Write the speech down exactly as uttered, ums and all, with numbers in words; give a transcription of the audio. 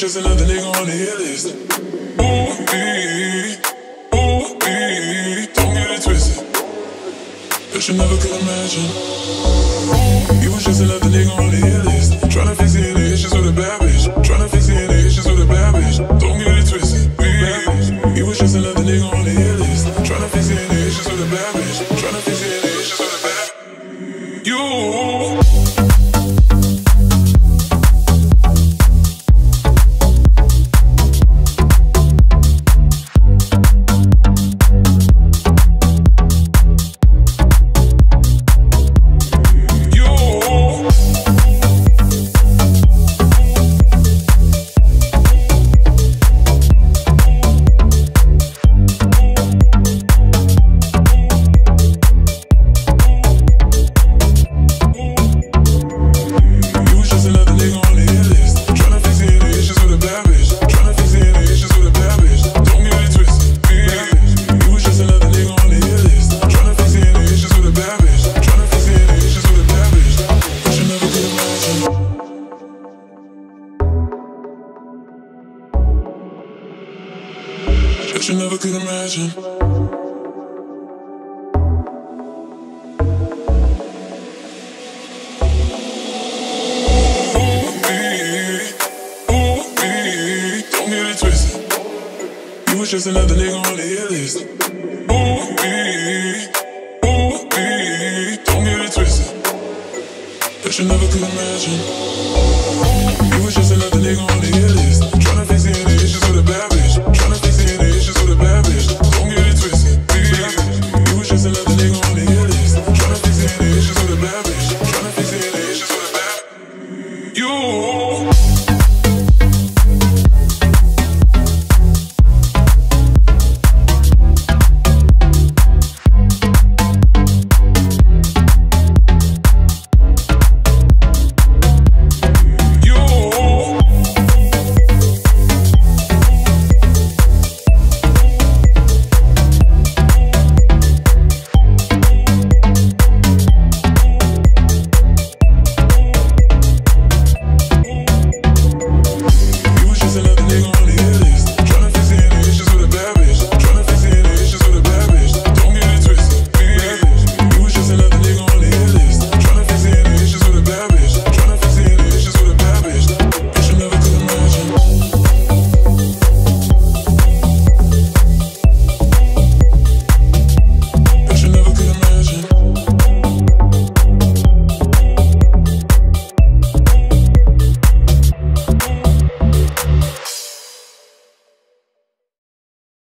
just another nigga on the hit list. Ooh, ee, ooh, ee, don't get it twisted. But you never could imagine. You was just another nigga on the hit list. Tryna fix any issues with a bad bitch. Tryna fix any issues with a bad bitch. Don't get it twisted. Ee, you was just another nigga on the hit list. Tryna fix any issues with a bad bitch. Tryna fix any issues with a bad bitch. You. That you never could imagine. Ooh, ee, ooh, ee, don't get it twisted. You was just another nigga on the hit list. Ooh, ee, ooh, ee, don't get it twisted. That you never could imagine. You was just another nigga on the